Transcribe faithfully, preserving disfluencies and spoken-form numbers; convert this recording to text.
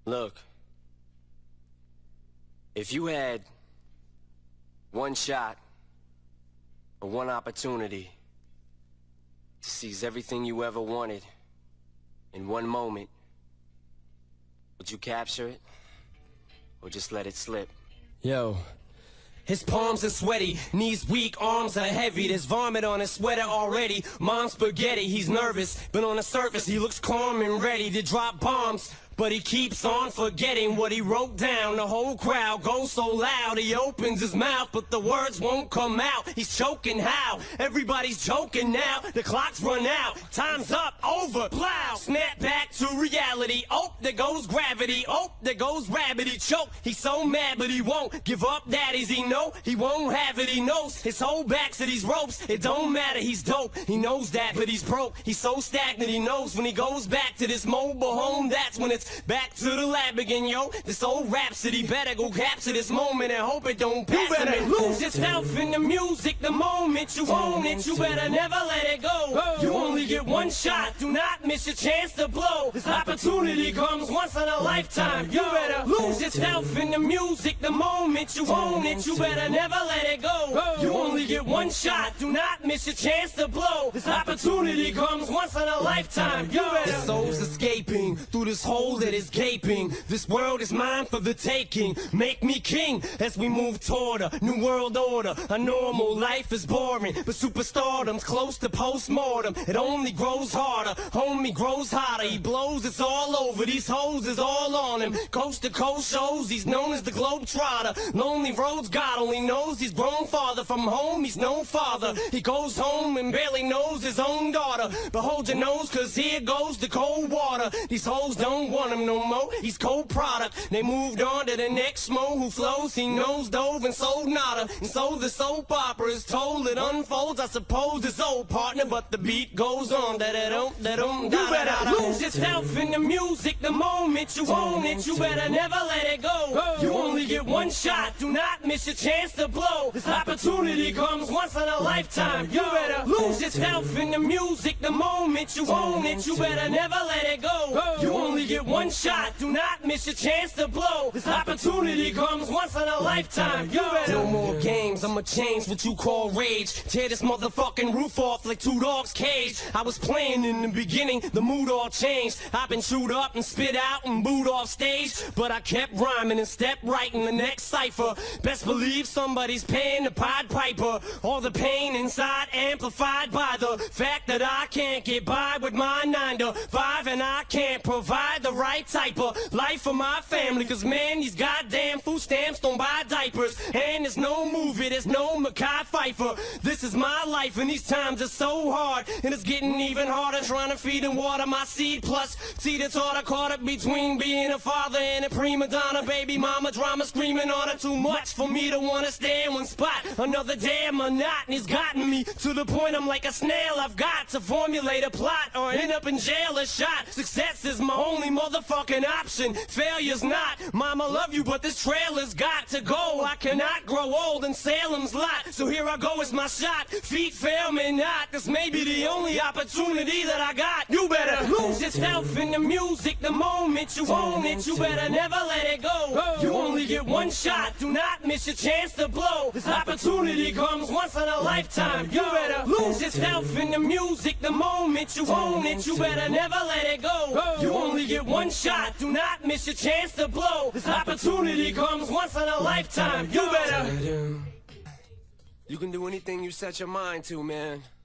Look, if you had one shot or one opportunity to seize everything you ever wanted in one moment, would you capture it or just let it slip? Yo. His palms are sweaty, knees weak, arms are heavy. There's vomit on his sweater already. Mom's spaghetti, he's nervous, but on the surface he looks calm and ready to drop bombs. But he keeps on forgetting what he wrote down. The whole crowd goes so loud, he opens his mouth, but the words won't come out. He's choking how? Everybody's choking now. The clock's run out, time's up, over, plow. Snap back to reality. Oh, there goes gravity. Oh, there goes rabbit. He choke. He's so mad, but he won't give up. Daddies, he know he won't have it. He knows his whole back to these ropes. It don't matter, he's dope. He knows that, but he's broke. He's so stagnant. He knows when he goes back to this mobile home, that's when it's back to the lab again, yo. This old rhapsody better go capture this moment and hope it don't pass. You better lose yourself in the music the moment you own it. You better never let it go. You only get one shot. Do not miss your chance to blow. This opportunity comes once in a lifetime. You better lose yourself in the music the moment you own it. You better never let it go. You only get one shot. Do not miss your chance to blow. This opportunity comes once in a lifetime. You better. The soul's escaping through this hole that is gaping. This world is mine for the taking. Make me king as we move toward a new world order. A normal life is boring, but superstardom's close to postmortem. It only grows harder, homie grows hotter. He blows, it's all over. These hoes is all on him. Coast to coast shows, he's known as the Globetrotter. Lonely roads, God only knows he's grown farther from home. He's no father. He goes home and barely knows his own daughter. But hold your nose, cause here goes the cold water. These hoes don't want him no more. He's cold product. They moved on to the next mo who flows. He knows dove and sold nada. And so the soap opera is told. It unfolds, I suppose it's old partner, but the beat goes on. Da da dum da dum. You better lose yourself in the music the moment you own it. You better never let it go. You only get one shot. Do not miss your chance to blow. This opportunity comes once in a lifetime. You better lose yourself in the music the moment you own it. You better never let it go. You only get one shot. Do not miss your chance to blow. This opportunity comes once in a lifetime. You better. No more games, I'ma change what you call rage. Tear this motherfucking roof off like two dogs' cage. I was playing in the beginning, the mood all changed. I've been chewed up and spit out and booed off stage, but I kept rhyming and stepped right in the next cipher. Best believe somebody's paying the Pied Piper. All the pain inside amplified by the fact that I can't get by with my nine to five, and I can't provide the right type of life for my family. Cause man, these goddamn food stamps don't buy diapers. And there's no movie, there's no Mekhi Phifer. This is my life and these times are so hard. And it's getting even harder trying to feed and water my seed. Plus, see the taught I caught up between being a father and a prima donna. Baby mama drama screaming on her too much for me to wanna stay in one spot. Another damn monotony's gotten me to the point I'm like a snail. I've got to formulate a plot or end up in jail or shot. Success is my only motherfucking option. Failure's not. Mama love you, but this trailer's got to go. I cannot grow old in Salem's lot, so here I go, it's my shot. Feet fail me not. This may be the only opportunity that I got. You better lose yourself in the music the moment you own it. You better never let it go. You only get one shot. Do not miss your chance to blow. This opportunity comes once in a lifetime. You better lose yourself in the music the moment you own it. You better never let it go. You only get one shot. Do not miss your chance to blow. This opportunity comes once in a lifetime. You better. You can do anything you set your mind to, man.